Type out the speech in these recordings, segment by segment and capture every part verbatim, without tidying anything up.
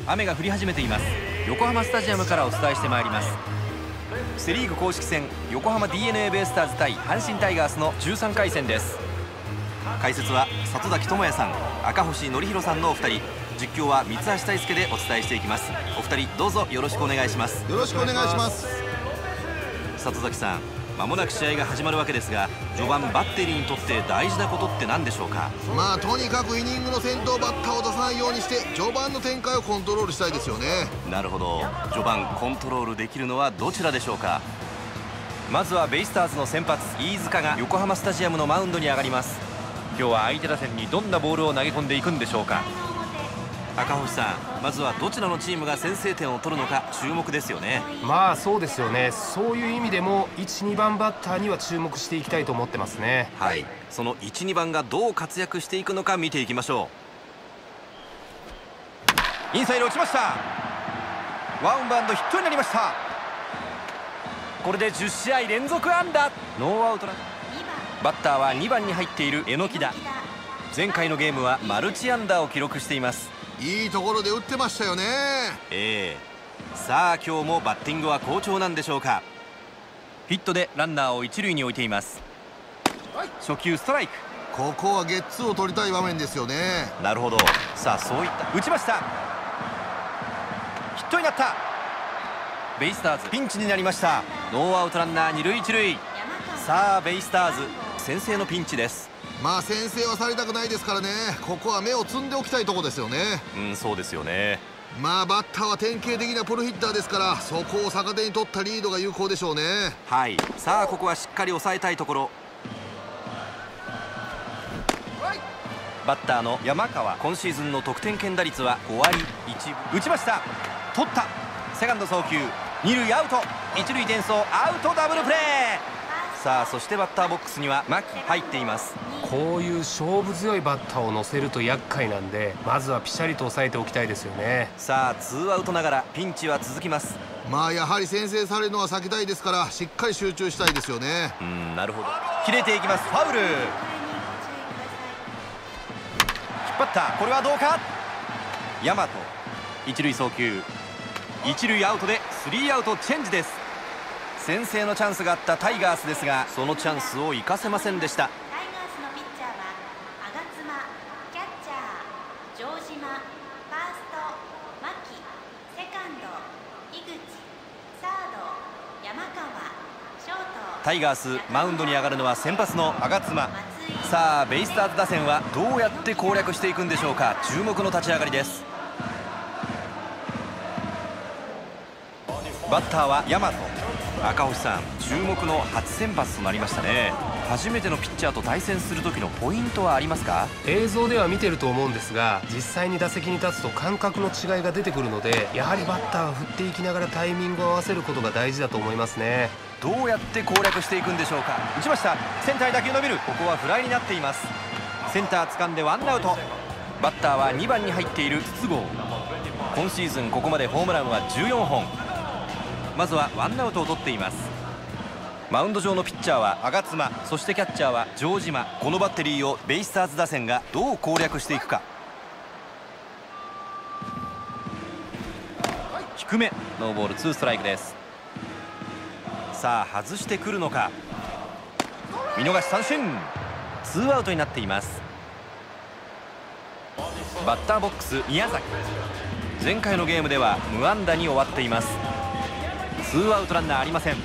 雨が降り始めています。横浜スタジアムからお伝えしてまいります。セ・リーグ公式戦、横浜 ディーエヌエー ベイスターズ対阪神タイガースのじゅうさんかい戦です。解説は里崎智也さん、赤星憲広さんのお二人、実況は三橋大輔でお伝えしていきます。お二人どうぞよろしくお願いします。 よろしくお願いします。 里崎さん、まもなく試合が始まるわけですが、序盤バッテリーにとって大事なことって何でしょうか？ まあとにかくイニングの先頭バッターを出さないようにして序盤の展開をコントロールしたいですよね。 なるほど。序盤コントロールできるのはどちらでしょうか？まずはベイスターズの先発飯塚が横浜スタジアムのマウンドに上がります。今日は相手打線にどんなボールを投げ込んでいくんでしょうか？赤星さん、まずはどちらのチームが先制点を取るのか注目ですよね。 まあそうですよね。そういう意味でもいち、にばんバッターには注目していきたいと思ってますね。 はい、そのいち、にばんがどう活躍していくのか見ていきましょう。インサイド落ちました。ワンバウンドヒットになりました。これでじゅっしあい連続安打、ノーアウトラン。バッターはにばんに入っている榎田。前回のゲームはマルチ安打を記録しています。 いいところで打ってましたよね。 ええー、さあ今日もバッティングは好調なんでしょうか？ヒットでランナーを一塁に置いています。初球ストライク。 ここはゲッツーを取りたい場面ですよね。 なるほど。さあそういった打ちました。ヒットになった。ベイスターズピンチになりました。ノーアウトランナー二塁一塁。さあベイスターズ先制のピンチです。 まあ先制はされたくないですからね。ここは目をつんでおきたいところですよね。 うん、そうですよね。 まあバッターは典型的なプロヒッターですから、そこを逆手に取ったリードが有効でしょうね。 はい、さあここはしっかり抑えたいところ。バッターの山川、今シーズンの得点圏打率はごわりいちぶ。打ちました。取った。セカンド送球、二塁アウト、一塁転送アウト、ダブルプレー。さあそしてバッターボックスには牧入っています。 こういう勝負強いバッターを乗せると厄介なんで、まずはピシャリと抑えておきたいですよね。 さあツーアウトながらピンチは続きます。 まあやはり先制されるのは避けたいですから、しっかり集中したいですよね。 うん、なるほど。切れていきます。ファウル。引っ張った。これはどうか。大和一塁送球、一塁アウトでスリーアウトチェンジです。先制のチャンスがあったタイガースですが、そのチャンスを生かせませんでした。 タイガースのピッチャーは我妻、キャッチャー城島、ファースト牧、セカンド井口、サード山川、ショート。 タイガースマウンドに上がるのは先発の我妻。さあベイスターズ打線はどうやって攻略していくんでしょうか？注目の立ち上がりです。バッターは大和。赤星さん、注目の初先発となりましたね。初めてのピッチャーと対戦する時のポイントはありますか？ 映像では見てると思うんですが、実際に打席に立つと感覚の違いが出てくるので、やはりバッターは振っていきながらタイミングを合わせることが大事だと思いますね。 どうやって攻略していくんでしょうか？打ちました。センターに打球伸びる。ここはフライになっています。センター掴んでワンアウト。バッターはにばんに入っている筒香。今シーズンここまでホームランはじゅうよんほん。まずはワンアウトを取っています。マウンド上のピッチャーは我妻、そしてキャッチャーは城島。このバッテリーをベイスターズ打線がどう攻略していくか。低め、ノーボールツーストライクです。さあ外してくるのか。見逃し三振。ツーアウトになっています。バッターボックス宮崎。前回のゲームでは無安打に終わっています。ツーアウトランナーありません。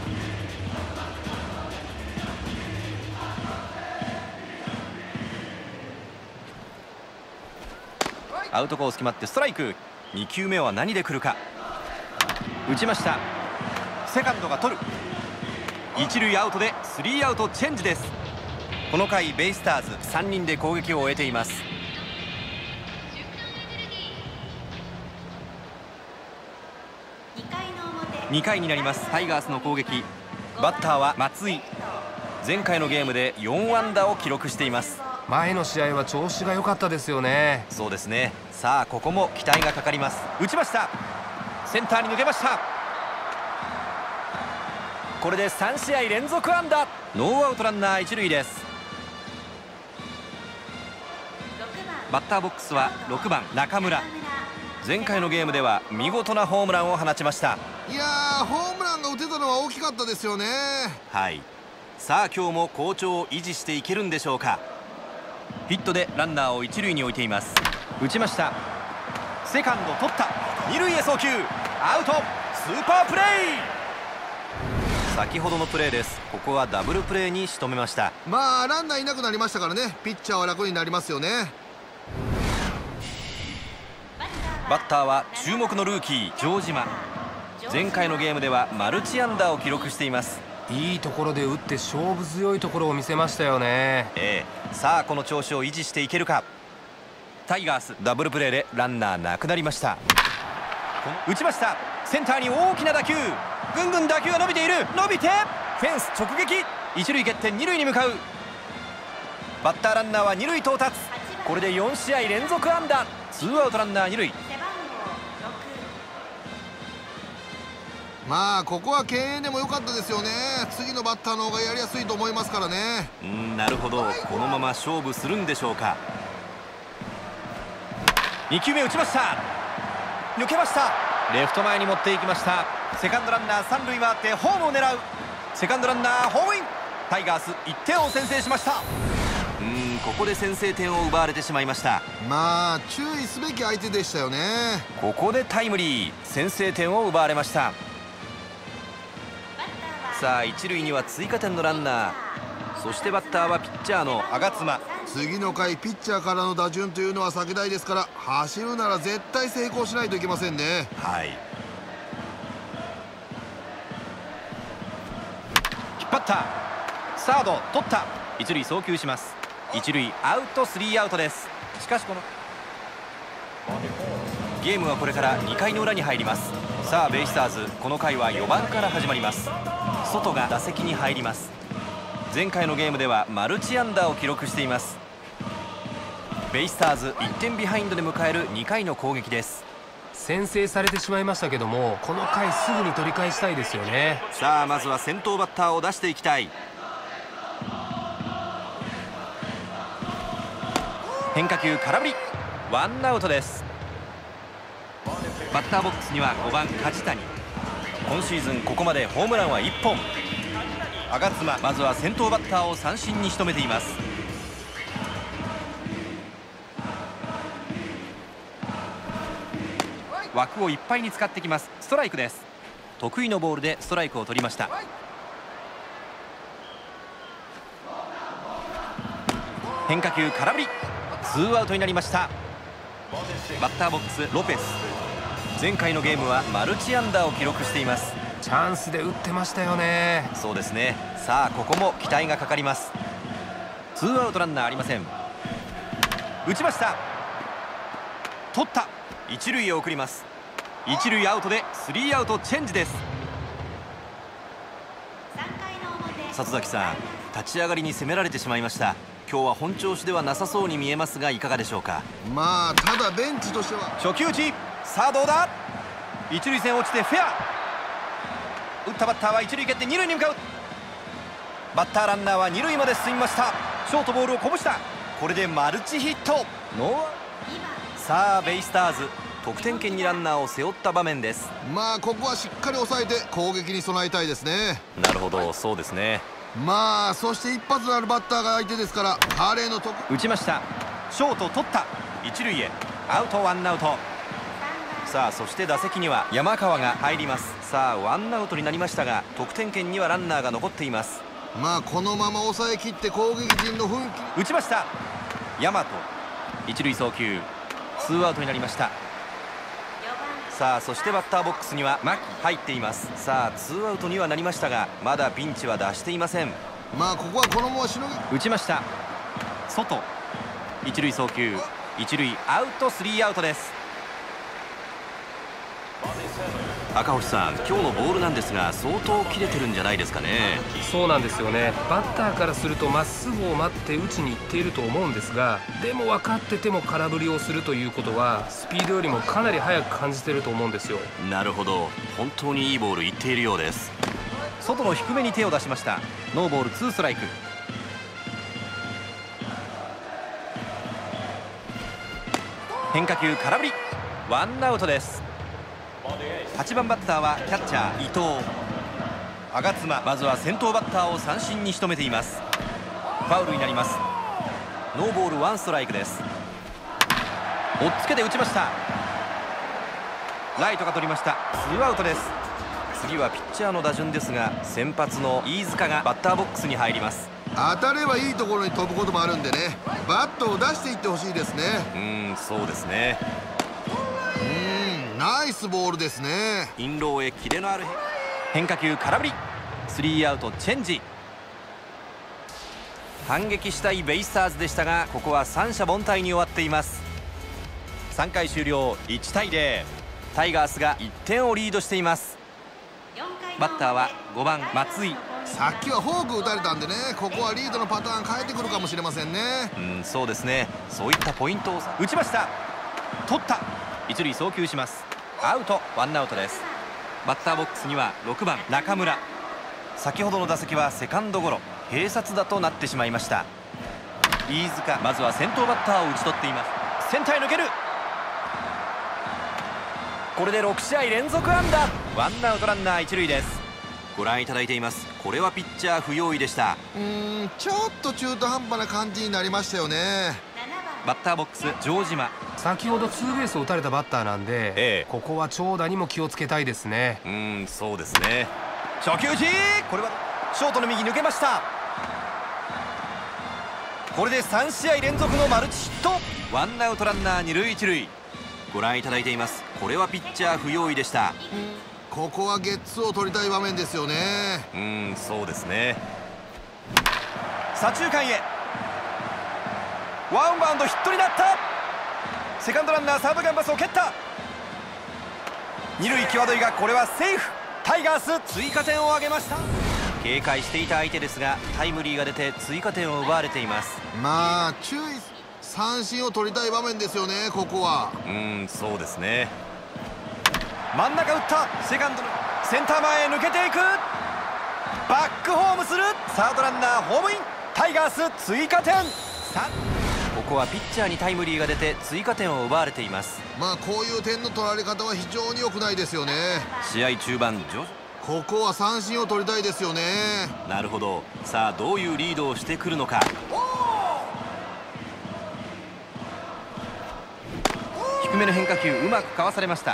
アウトコース決まってストライク。にきゅうめは何で来るか。打ちました。セカンドが取る。一塁アウトでスリーアウトチェンジです。この回ベイスターズさんにんで攻撃を終えています。にかいになります。タイガースの攻撃。バッターは松井。前回のゲームでよんあんだを記録しています。 前の試合は調子が良かったですよね。 そうですね。さあここも期待がかかります。打ちました。センターに抜けました。これでさんしあい連続安打。ノーアウトランナー一塁です。バッターボックスはろくばん中村。 前回のゲームでは見事なホームランを放ちました。 いやー、ホームランが打てたのは大きかったですよね。 はい、さあ今日も好調を維持していけるんでしょうか。ヒットでランナーを一塁に置いています。打ちました。セカンド取った。二塁へ送球、アウト。スーパープレー。先ほどのプレーです。ここはダブルプレーに仕留めました。 まあランナーいなくなりましたからね、ピッチャーは楽になりますよね。 バッターは注目のルーキー城島。前回のゲームではマルチ安打を記録しています。 いいところで打って勝負強いところを見せましたよね。 ええ、さあこの調子を維持していけるか。タイガースダブルプレーでランナーなくなりました。打ちました。センターに大きな打球。ぐんぐん打球が伸びている。伸びてフェンス直撃。一塁蹴って二塁に向かう。バッターランナーは二塁到達。これでよん試合連続安打。ツーアウトランナー二塁。 まあここは敬遠でも良かったですよね。次のバッターの方がやりやすいと思いますからね。 うん、なるほど。このまま勝負するんでしょうか。に球目打ちました。抜けました。レフト前に持っていきました。セカンドランナー三塁回ってホームを狙う。セカンドランナーホームイン。タイガースいってんを先制しました。うーん、ここで先制点を奪われてしまいました。 まあ注意すべき相手でしたよね。 ここでタイムリー。先制点を奪われました。さあ一塁には追加点のランナー。そしてバッターはピッチャーの我妻。 次の回ピッチャーからの打順というのは避けたいですから、走るなら絶対成功しないといけませんね。 はい、引っ張った。サード取った。一塁送球します。一塁アウト、スリーアウトです。しかしこのゲームはこれからにかいの裏に入ります。さあベイスターズ、この回はよばんから始まります。外が打席に入ります。前回のゲームではマルチ安打を記録しています。ベイスターズいってんビハインドで迎えるにかいの攻撃です。 先制されてしまいましたけども、この回すぐに取り返したいですよね。 さあまずは先頭バッターを出していきたい。変化球空振り。ワンアウトです。バッターボックスにはごばん梶谷。今シーズンここまでホームランはいっぽん。我妻、まずは先頭バッターを三振に仕留めています。枠をいっぱいに使ってきます。ストライクです。得意のボールでストライクを取りました。変化球空振り。ツーアウトになりました。バッターボックスロペス。前回のゲームはマルチ安打を記録しています。 チャンスで打ってましたよね。 そうですね。さあここも期待がかかります。ツーアウトランナーありません。打ちました。取った。一塁へ送ります。一塁アウトでスリーアウトチェンジです。里崎さん、立ち上がりに攻められてしまいました。今日は本調子ではなさそうに見えますが、いかがでしょうか。 まあただベンチとしては初球打ち。さあどうだ。一塁線落ちてフェア。打ったバッターは一塁蹴って二塁に向かう。バッターランナーは二塁まで進みました。ショートボールをこぼした。これでマルチヒット。ノー。さあベイスターズ、得点圏にランナーを背負った場面です。 まあここはしっかり抑えて攻撃に備えたいですね。 なるほど、そうですね。 まあそして一発のあるバッターが相手ですから、彼の得打ちました。ショート取った。一塁へアウト、ワンアウト。さあそして打席には山川が入ります。さあワンアウトになりましたが、得点圏にはランナーが残っています。 まあこのまま抑えきって攻撃陣の奮起。 打ちました。大和一塁送球。ツーアウトになりました。さあそしてバッターボックスには牧入っています。さあツーアウトにはなりましたが、まだピンチは脱していません。 まあここはこのまましのぎ。 打ちました。外一塁送球。一塁アウト、スリーアウトです。赤星さん、今日のボールなんですが相当切れてるんじゃないですかね。 そうなんですよね。バッターからするとまっすぐを待って打ちに行っていると思うんですが、でも分かってても空振りをするということはスピードよりもかなり速く感じてると思うんですよ。 なるほど、本当にいいボールいっているようです。外の低めに手を出しました。ノーボールツーストライク。変化球空振り。 ワンアウトです。はちばんバッターはキャッチャー伊藤。我妻、まずは先頭バッターを三振に仕留めています。ファウルになります。ノーボールワンストライクです。追っつけて打ちました。ライトが取りました。ツーアウトです。次はピッチャーの打順ですが、先発の飯塚がバッターボックスに入ります。 当たればいいところに飛ぶこともあるんでね、バットを出していってほしいですね。 うーん、そうですね。 うーん、ナイスボールですね。 インローへキレのある変化球、空振り。スリーアウトチェンジ。反撃したいベイスターズでしたが、ここは三者凡退に終わっています。さんかい終了、いちたいゼロ。タイガースがいってんをリードしています。バッターはごばん松井。 さっきはフォーク打たれたんでね、ここはリードのパターン変えてくるかもしれませんね。 うん、そうですね。そういったポイントを打ちました。取った。一塁送球します。アウト、ワンアウトです。バッターボックスにはろくばん中村。先ほどの打席はセカンドゴロ、併殺打となってしまいました。飯塚、まずは先頭バッターを打ち取っています。センターへ抜ける。これでろくしあい連続安打。ワンアウトランナー一塁です。ご覧いただいています。これはピッチャー不用意でした。 うーん、ちょっと中途半端な感じになりましたよね。 バッターボックス城島。 先ほどツーベースを打たれたバッターなんで、ええ、ここは長打にも気をつけたいですね。 うーん、そうですね。初球打ち、これはショートの右抜けました。これでさんしあい連続のマルチヒット。ワンアウトランナー二塁一塁。ご覧いただいています。これはピッチャー不用意でした。 ここはゲッツーを取りたい場面ですよね。 うーん、そうですね。左中間へワンバウンドヒットになった。セカンドランナーサードキャンバスを蹴った。二塁際どいが、これはセーフ。タイガース追加点を挙げました。警戒していた相手ですが、タイムリーが出て追加点を奪われています。 まあ注意、三振を取りたい場面ですよね、ここは。 うーん、そうですね。真ん中打った。セカンドのセンター前へ抜けていく。バックホームする。サードランナーホームイン。タイガース追加点。ここはピッチャーにタイムリーが出て追加点を奪われています。 まあこういう点の取られ方は非常に良くないですよね。 試合中盤、 ここは三振を取りたいですよね。 なるほど。さあどういうリードをしてくるのか。低めの変化球、うまくかわされました。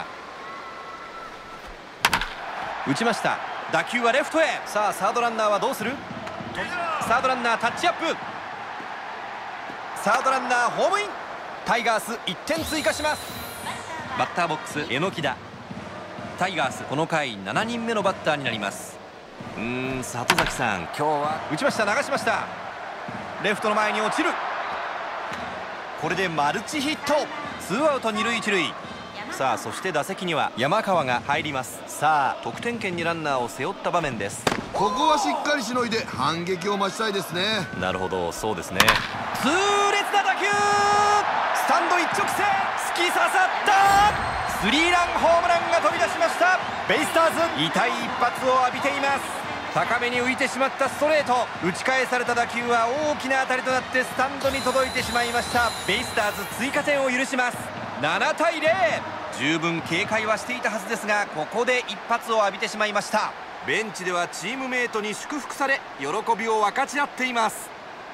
打ちました。打球はレフトへ。さあサードランナーはどうする。サードランナータッチアップ。サードランナーホームイン。タイガースいってん追加します。バッターボックス榎木田。タイガースこの回ななにんめのバッターになります。うーん、里崎さん、今日は打ちました。流しました。レフトの前に落ちる。これでマルチヒット。ツーアウト二塁一塁。さあそして打席には山川が入ります。さあ得点圏にランナーを背負った場面です。 ここはしっかりしのいで反撃を待ちたいですね。 なるほど、そうですね。痛烈な打球、スタンド一直線、突き刺さった。スリーランホームランが飛び出しました。ベイスターズ痛い一発を浴びています。高めに浮いてしまったストレート、打ち返された打球は大きな当たりとなってスタンドに届いてしまいました。ベイスターズ追加点を許します。ななたいゼロ。十分警戒はしていたはずですが、ここで一発を浴びてしまいました。ベンチではチームメートに祝福され、喜びを分かち合っています。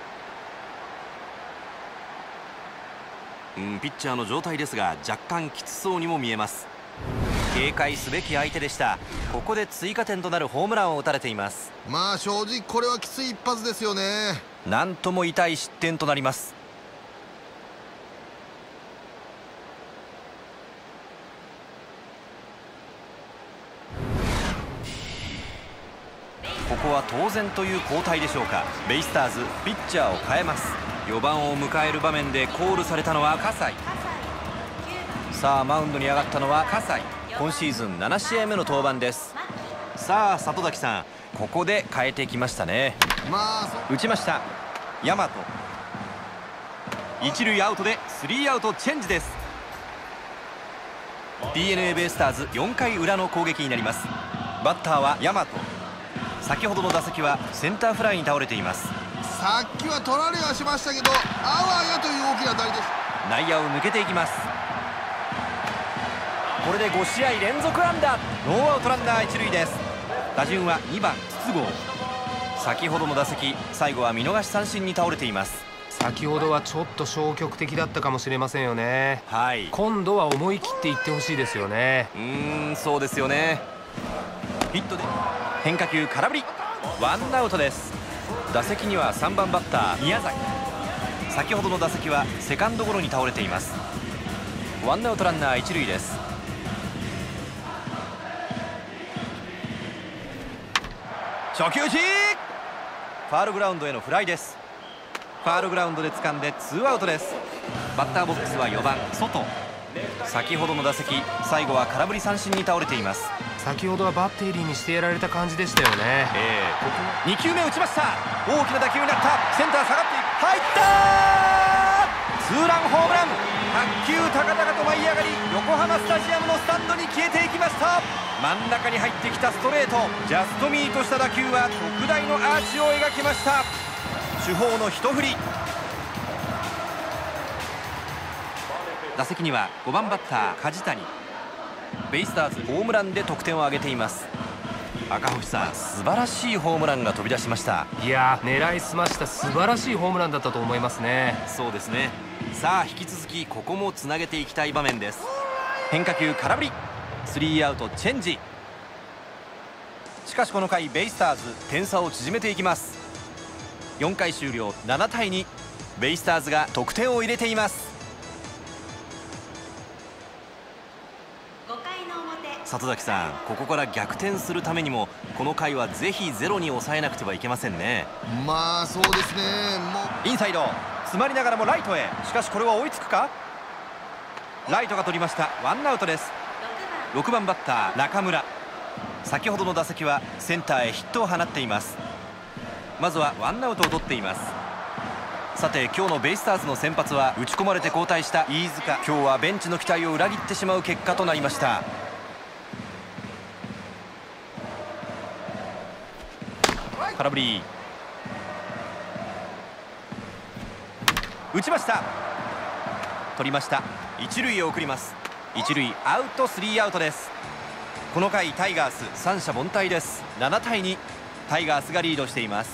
うん、ピッチャーの状態ですが若干きつそうにも見えます。警戒すべき相手でした。ここで追加点となるホームランを打たれています。 まあ正直これはきつい一発ですよね。 なんとも痛い失点となります。ここは当然という交代でしょうか。ベイスターズピッチャーを変えます。よばんを迎える場面でコールされたのは葛西。さあマウンドに上がったのは葛西。今シーズンななしあいめの登板です。さあ里崎さん、ここで変えてきましたね。 まあ打ちました。大和一塁アウトでスリーアウトチェンジです。 ディーエヌエー ベイスターズよんかい裏の攻撃になります。バッターは大和。先ほどの打席はセンターフライに倒れています。 さっきは取られはしましたけど、あわやという大きな当たりです。 内野を抜けていきます。 これでご試合連続安打。ノーアウトランナー一塁です。打順はにばん筒香。先ほどの打席、最後は見逃し三振に倒れています。 先ほどはちょっと消極的だったかもしれませんよね。 はい、 今度は思い切っていってほしいですよね。 うーんそうですよね。ヒットで変化球空振り、ワンアウトです。打席にはさんばんバッター宮崎。先ほどの打席はセカンドゴロに倒れています。ワンアウトランナー一塁です。初球打ち、ファールグラウンドへのフライです。ファールグラウンドで掴んでツーアウトです。バッターボックスはよばん外。先ほどの打席、最後は空振り三振に倒れています。 先ほどはバッテリーにしてやられた感じでしたよね。 えー、ここにきゅうめ打ちました。大きな打球になった。センター下がっていく、入った。ツーランホームラン。卓球高々と舞い上がり、横浜スタジアムのスタンドに消えていきました。真ん中に入ってきたストレート、ジャストミートした打球は特大のアーチを描きました。主砲の一振り。打席にはごばんバッター梶谷。ベイスターズホームランで得点を挙げています。赤星さん、素晴らしいホームランが飛び出しました。 いやー、狙いすました素晴らしいホームランだったと思いますね。 そうですね。さあ引き続きここもつなげていきたい場面です。変化球空振り、スリーアウトチェンジ。しかしこの回ベイスターズ点差を縮めていきます。よんかい終了ななたいに、ベイスターズが得点を入れています。里崎さん、ここから逆転するためにもこの回はぜひゼロに抑えなくてはいけませんね。 まあそうですね。もうインサイド詰まりながらもライトへ。しかしこれは追いつくか。ライトが取りました。ワンアウトです。ろくばんバッター中村。先ほどの打席はセンターへヒットを放っています。まずはワンアウトを取っています。さて今日のベイスターズの先発は打ち込まれて交代した飯塚。今日はベンチの期待を裏切ってしまう結果となりました。空振り、打ちました。取りました。一塁へ送ります。一塁アウト、スリーアウトです。この回タイガース三者凡退です。ななたいに、タイガースがリードしています。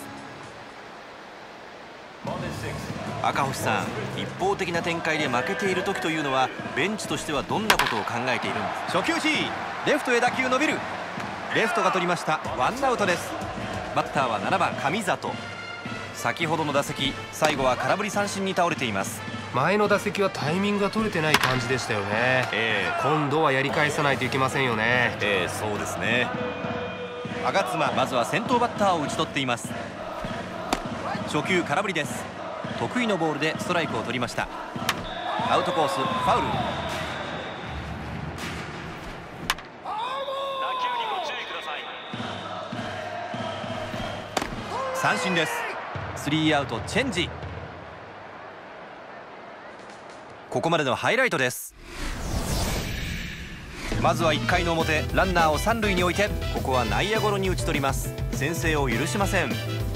赤星さん、一方的な展開で負けている時というのはベンチとしてはどんなことを考えているんですか。初球打ち、レフトへ打球伸びる。レフトが取りました。ワンアウトです。バッターはななばん上里。先ほどの打席、最後は空振り三振に倒れています。 前の打席はタイミングが取れてない感じでしたよね。 えー、 今度はやり返さないといけませんよね。 えー、そうですね。我妻、まずは先頭バッターを打ち取っています。初球空振りです。得意のボールでストライクを取りました。アウトコース、ファウル。三振です。スリーアウトチェンジ。ここまでのハイライトです。まずはいっかいの表、ランナーを三塁に置いて、ここは内野ゴロに打ち取ります。先制を許しません。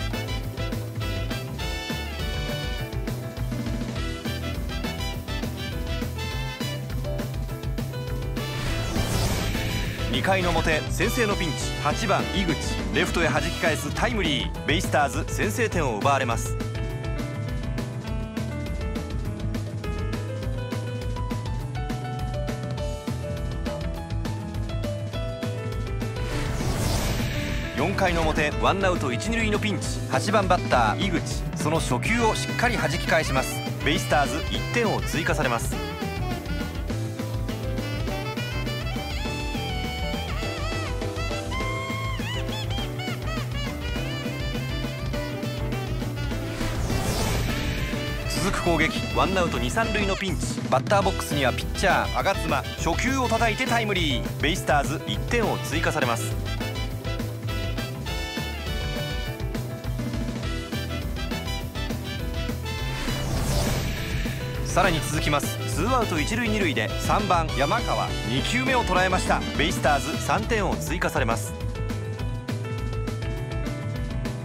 にかいの表、先制のピンチ。はちばん井口、レフトへ弾き返すタイムリー。ベイスターズ先制点を奪われます。よんかいの表、ワンアウト一二塁のピンチ。はちばんバッター井口、その初球をしっかり弾き返します。ベイスターズいってんを追加されます。続く攻撃、ワンアウト二三塁のピンチ。バッターボックスにはピッチャー我妻。初球を叩いてタイムリー。ベイスターズいってんを追加されます。さらに続きます。ツーアウト一塁二塁でさんばん山川。にきゅうめを捉えました。ベイスターズさんてんを追加されます。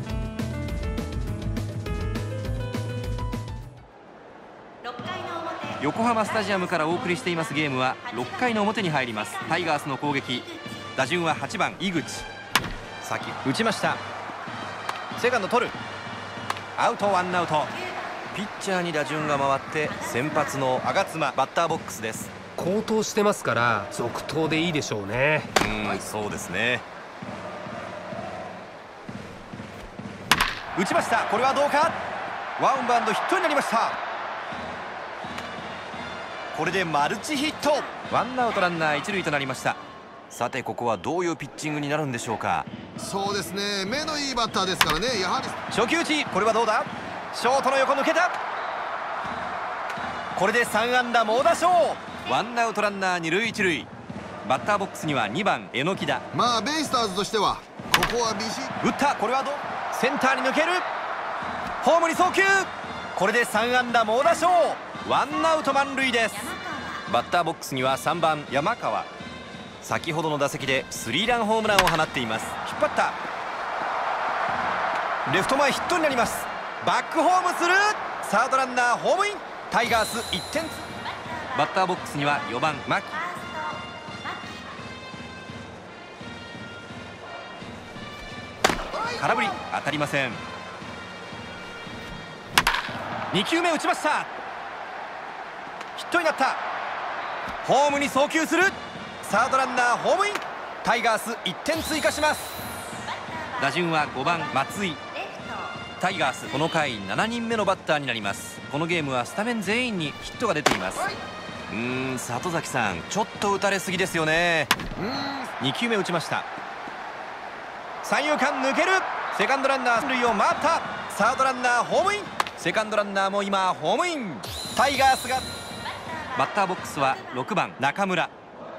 ろっかいの表、 横浜スタジアムからお送りしていますゲームはろっかいの表に入ります。タイガースの攻撃、打順ははちばん井口。先打ちました。セカンド取る、アウト、ワンアウト。ピッチャーに打順が回って先発の我妻バッターボックスです。 好投してますから続投でいいでしょうね。 うん、そうですね。打ちました。これはどうか。ワンバウンドヒットになりました。これでマルチヒット。ワンアウトランナー一塁となりました。さてここはどういうピッチングになるんでしょうか。 そうですね、目のいいバッターですからね。やはり初球打ち、これはどうだ。ショートの横抜けた。これでさん安打猛打賞。ワンアウトランナー二塁一塁。バッターボックスにはにばん榎木だ。 まあベイスターズとしてはここはビシッ。 打った。これはどう。センターに抜ける。ホームに送球。これでさん安打猛打賞。ワンアウト満塁です。バッターボックスにはさんばん山川。先ほどの打席でスリーランホームランを放っています。引っ張った。レフト前ヒットになります。バックホームする。サードランナーホームイン。タイガースいってん。バッターボックスにはよばん牧。空振り、当たりません。に球目打ちました。ヒットになった。ホームに送球する。サードランナーホームイン。タイガースいってん追加します。打順はごばん松井。タイガースこの回しちにんめのバッターになります。このゲームはスタメン全員にヒットが出ています。うーん、里崎さん、ちょっと打たれすぎですよね。に球目打ちました。三遊間抜ける。セカンドランナー三塁を回った。サードランナーホームイン。セカンドランナーも今ホームイン。タイガースが。バッターボックスはろくばん中村。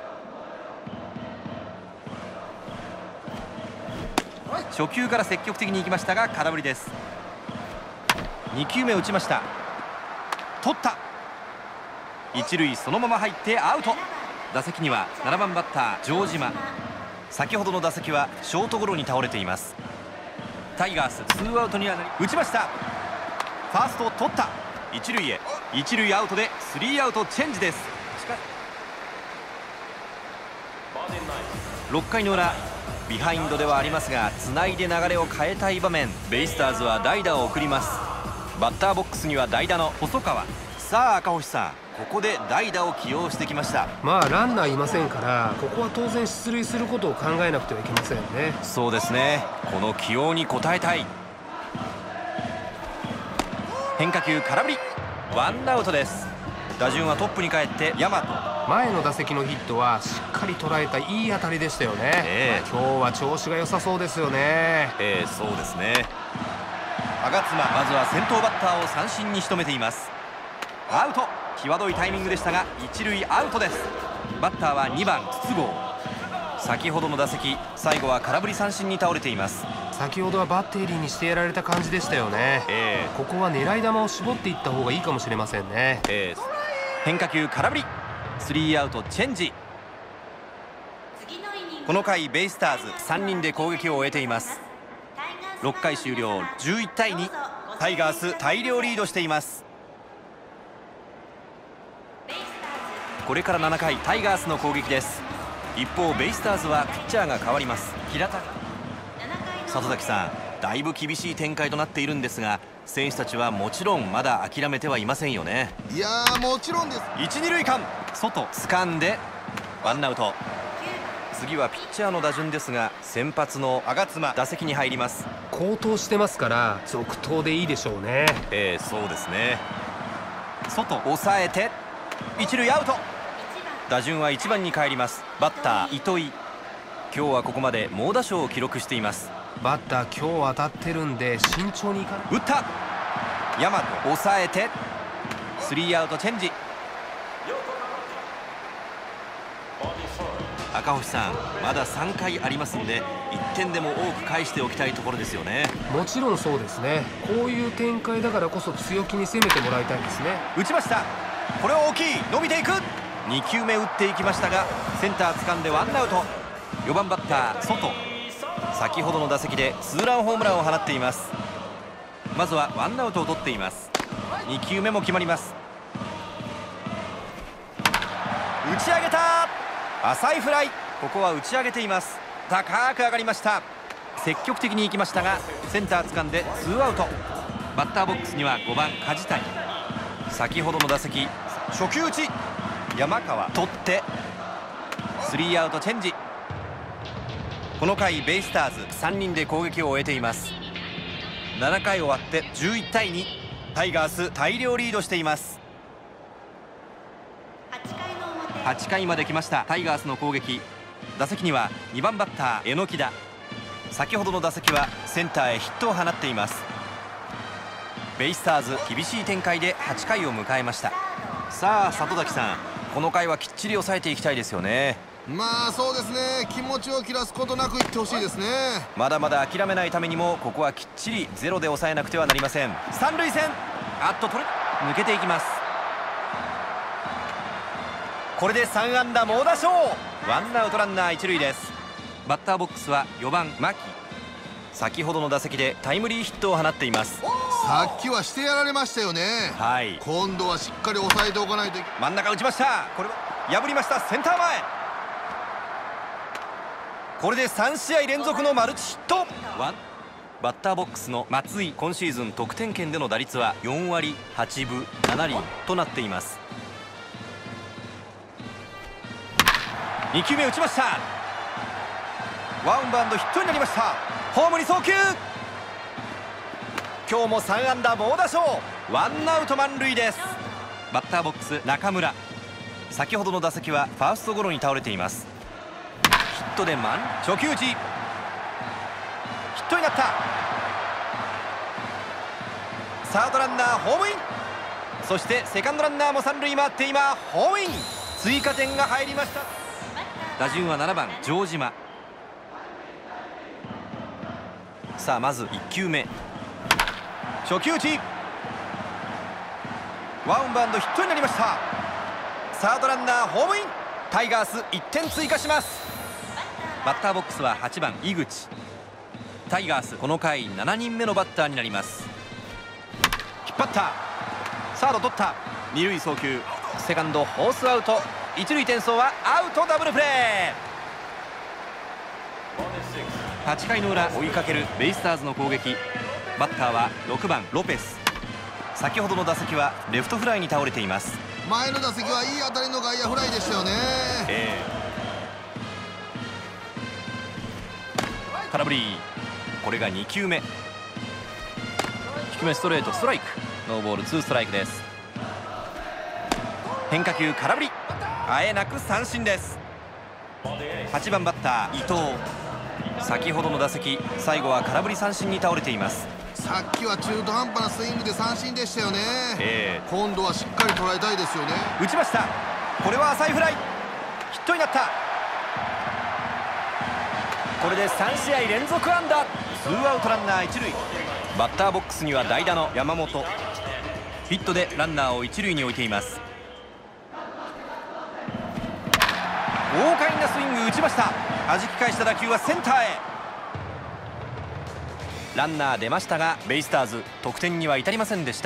初球から積極的に行きましたが空振りです。に球目打ちました。取った。一塁そのまま入ってアウト。打席にはななばんバッター城島。先ほどの打席はショートゴロに倒れています。タイガースツーアウトにはなり打ちました。ファースト取った。一塁へ。一塁アウトでスリーアウトチェンジです。ろっかいの裏、ビハインドではありますがつないで流れを変えたい場面。ベイスターズは代打を送ります。バッターボックスには代打の細川。さあ赤星さん、ここで代打を起用してきました。 まあランナーいませんからここは当然出塁することを考えなくてはいけませんね。 そうですね、この起用に応えたい。変化球空振り、ワンアウトです。打順はトップに帰って大和。 前の打席のヒットはしっかり捉えたいい当たりでしたよね。えー、今日は調子が良さそうですよね。 えー、そうですね。我妻、まずは先頭バッターを三振に仕留めています。アウト。際どいタイミングでしたが一塁アウトです。バッターはにばん筒香。先ほどの打席最後は空振り三振に倒れています。 先ほどはバッテリーにしてやられた感じでしたよね。えー、ここは狙い球を絞っていった方がいいかもしれませんね。 えー、変化球空振り、スリーアウトチェンジ。この回ベイスターズさんにんで攻撃を終えています。ろっかい終了じゅういちたいに。タイガース大量リードしています。これからななかいタイガースの攻撃です。一方ベイスターズはピッチャーが変わります。平田。里崎さん、だいぶ厳しい展開となっているんですが選手たちはもちろんまだ諦めてはいませんよね。 いやーもちろんです。 一二塁間外掴んでワンアウト。次はピッチャーの打順ですが先発の我妻打席に入ります。 好投してますから続投でいいでしょうね。 ええ、そうですね。外抑えて一塁アウト。打順はいちばんに帰ります。バッター糸井。今日はここまで猛打賞を記録しています。 バッター今日当たってるんで慎重にいかない。 打った。大和抑えてスリーアウトチェンジ。赤星さん、まださんかいありますんでいってんでも多く返しておきたいところですよね。 もちろんそうですね。こういう展開だからこそ強気に攻めてもらいたいですね。 打ちました。これは大きい。伸びていく。に球目打っていきましたがセンター掴んでワンアウト。よばんバッター外。先ほどの打席でツーランホームランを放っています。まずはワンアウトを取っています。に球目も決まります。 打ち上げた。浅いフライ。ここは打ち上げています。高く上がりました。積極的に行きましたがセンター掴んでツーアウト。バッターボックスにはごばん梶谷。先ほどの打席初球打ち。山川取ってスリーアウトチェンジ。この回ベイスターズさんにんで攻撃を終えています。ななかい終わってじゅういちたいに。タイガース大量リードしています。はちかいまで来ましたタイガースの攻撃。打席にはにばんバッター榎田。先ほどの打席はセンターへヒットを放っています。ベイスターズ厳しい展開ではちかいを迎えました。さあ里崎さん、この回はきっちり抑えていきたいですよね。 まあそうですね、気持ちを切らすことなくいってほしいですね。 まだまだ諦めないためにもここはきっちりゼロで抑えなくてはなりません。三塁線、あっと取れ抜けていきます。これでさんあんだ猛打賞。ワンアウトランナー一塁です。バッターボックスはよばん牧。先ほどの打席でタイムリーヒットを放っています。 さっきはしてやられましたよね。 はい、 今度はしっかり抑えておかないと。 真ん中打ちました。これは破りました。センター前。これでさんしあい連続のマルチヒット。ワンバッターボックスの松井、今シーズン得点圏での打率はよんわりはちぶななりんとなっています。にきゅうめ打ちました。ワンバウンドヒットになりました。ホームに送球。今日もさんあんだ猛打賞。ワンアウト満塁です。バッターボックス中村。先ほどの打席はファーストゴロに倒れています。ヒットで満初球打ち。ヒットになった。サードランナーホームイン。そしてセカンドランナーも三塁回って今ホームイン。追加点が入りました。打順はななばん城島。さあまずいっきゅうめ初球打ち。ワンバウンドヒットになりました。サードランナーホームイン。タイガースいってん追加します。バッターボックスははちばん井口。タイガースこの回しちにんめのバッターになります。引っ張った。サード取った。二塁送球。セカンドフォースアウト。一塁転送はアウト。ダブルプレー。はちかいの裏追いかけるベイスターズの攻撃。バッターはろくばんロペス。先ほどの打席はレフトフライに倒れています。 前の打席はいい当たりの外野フライでしたよね。 えー、空振り。これがにきゅうめ。低めストレートストライク。ノーボールツーストライクです。変化球空振り。あえなく三振です。はちばんバッター伊藤。先ほどの打席最後は空振り三振に倒れています。 さっきは中途半端なスイングで三振でしたよね。 えー、 今度はしっかり捉えたいですよね。 打ちました。これは浅いフライ。ヒットになった。これでさんしあい連続安打。ツーアウトランナー一塁。バッターボックスには代打の山本。ヒットでランナーを一塁に置いています。豪快なスイング打ちました。弾き返した打球はセンターへ。ランナー出ましたがベイスターズ得点には至りませんでした。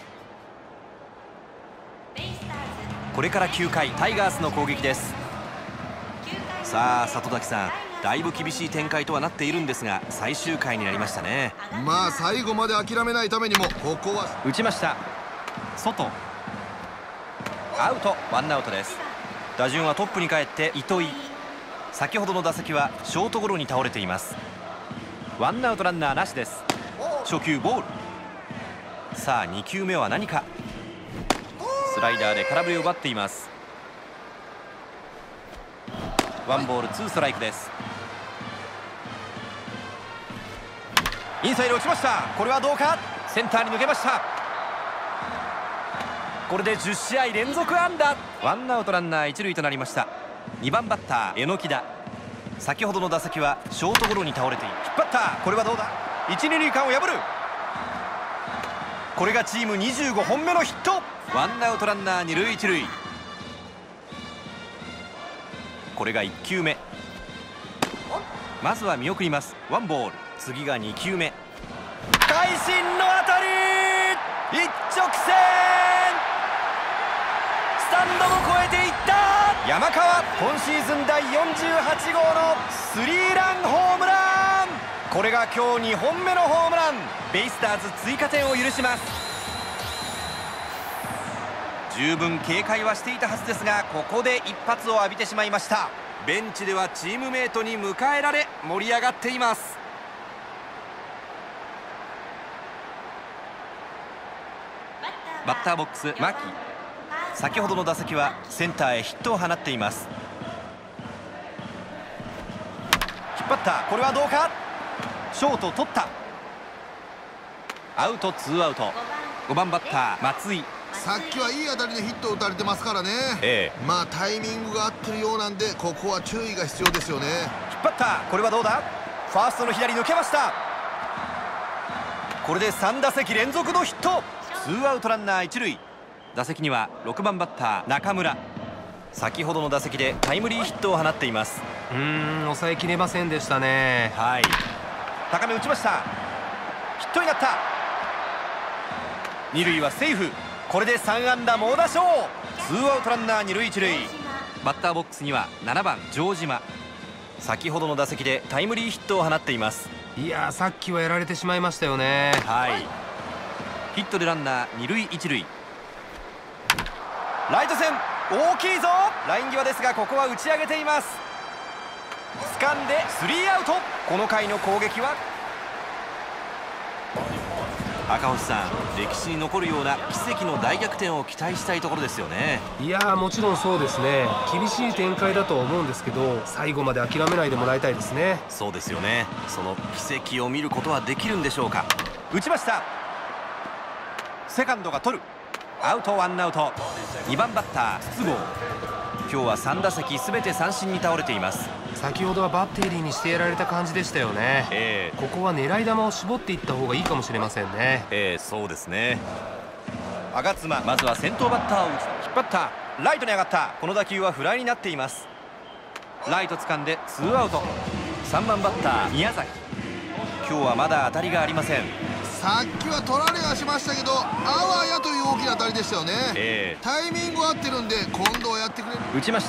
これからきゅうかいタイガースの攻撃です。さあ里崎さん、だいぶ厳しい展開とはなっているんですが最終回になりましたね。 まあ最後まで諦めないためにもここは打ちました。外アウト。ワンアウトです。打順はトップに帰って糸井。先ほどの打席はショートゴロに倒れています。ワンアウトランナーなしです。初球ボール。さあにきゅうめは何か。スライダーで空振りを奪っています。ワンボールツーストライクです。インサイド落ちました。これはどうか。センターに抜けました。これでじゅっしあい連続安打。ワンアウトランナー一塁となりました。にばんバッター榎田。先ほどの打席はショートゴロに倒れている。引っ張った。これはどうだ。一二塁間を破る。これがチームにじゅうごほんめのヒット。ワンアウトランナー二塁一塁。これがいっきゅうめ。まずは見送ります。ワンボール。次がにきゅうめ。会心の当たり。一直線。スタンドも越えていった。 山川、今シーズンだいよんじゅうはちごうのスリーランホームラン。これが今日にほんめのホームラン。ベイスターズ追加点を許します。十分警戒はしていたはずですが、ここで一発を浴びてしまいました。ベンチではチームメートに迎えられ盛り上がっています。バッターボックス牧、先ほどの打席はセンターへヒットを放っています。引っ張った、これはどうか。ショート取った。アウト、ツーアウト。ごばんバッター松井。 さっきはいい当たりでヒットを打たれてますからね、 ええ、 まあタイミングが合ってるようなんで、ここは注意が必要ですよね。 引っ張った、これはどうだ。ファーストの左抜けました。これでさんだせき連続のヒット。ツーアウトランナー一塁。打席にはろくばんバッター中村。先ほどの打席でタイムリーヒットを放っています。 うーん、抑えきれませんでしたね。 はい、高め打ちました。ヒットになった。二塁はセーフ。これでさんあんだ猛打賞。ツーアウトランナー二塁一塁。バッターボックスにはななばん城島。先ほどの打席でタイムリーヒットを放っています。 いやー、さっきはやられてしまいましたよね。 はい、ヒットでランナー二塁一塁。ライト線大きいぞ。ライン際ですが、ここは打ち上げています。掴んでスリーアウト。この回の攻撃は赤星さん、歴史に残るような奇跡の大逆転を期待したいところですよね。 いやー、もちろんそうですね。厳しい展開だとは思うんですけど、最後まで諦めないでもらいたいですね。 そうですよね。その奇跡を見ることはできるんでしょうか。打ちました。セカンドが取る。アウト、ワンアウト。にばんバッター筒香。今日はさんだせき全て三振に倒れています。 先ほどはバッテリーにしてやられた感じでしたよね。 えー、 ここは狙い球を絞っていった方がいいかもしれませんね。 えー、そうですね。我妻、まずは先頭バッターを打つ。引っ張った、ライトに上がった。この打球はフライになっています。ライト掴んでツーアウト。さんばんバッター宮崎。今日はまだ当たりがありません。 さっきは取られはしましたけど、あわやという大きな当たりでしたよね、 えー、 タイミング合ってるんで今度はやってくれる。 打ちました。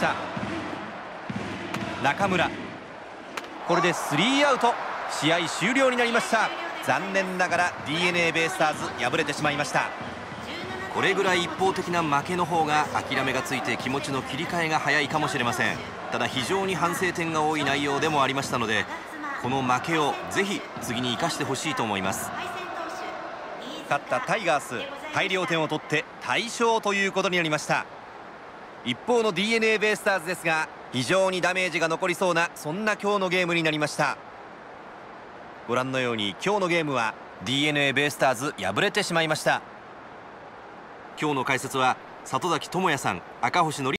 中村、これでスリーアウト。試合終了になりました。残念ながら ディーエヌエー ベイスターズ敗れてしまいました。これぐらい一方的な負けの方が諦めがついて気持ちの切り替えが早いかもしれません。ただ非常に反省点が多い内容でもありましたので、この負けをぜひ次に生かしてほしいと思います。勝ったタイガース、大量点を取って大勝ということになりました。一方の ディーエヌエー ベイスターズですが、非常にダメージが残りそうな、そんな今日のゲームになりました。ご覧のように今日のゲームは ディーエヌエー ベイスターズ敗れてしまいました。今日の解説は里崎智也さん、赤星憲